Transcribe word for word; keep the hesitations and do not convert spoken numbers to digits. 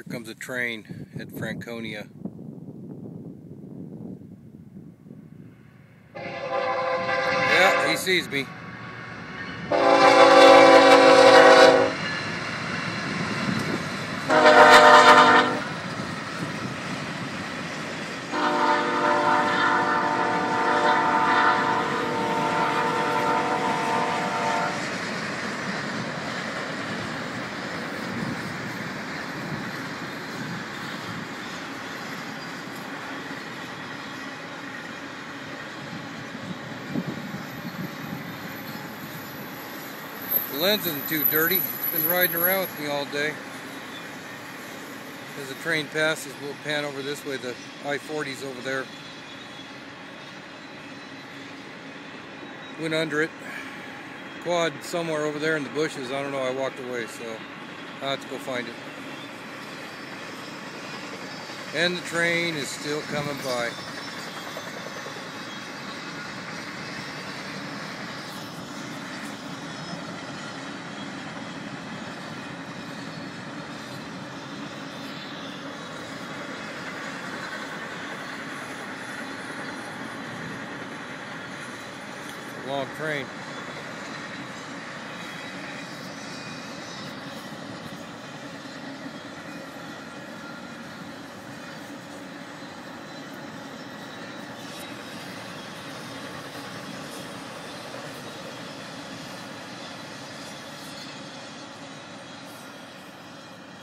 comes a train at Franconia. Yeah, he sees me. The lens isn't too dirty. It's been riding around with me all day. As the train passes, we'll pan over this way. The I forty's over there. Went under it. Quad somewhere over there in the bushes. I don't know. I walked away, so I'll have to go find it. And the train is still coming by. Long train.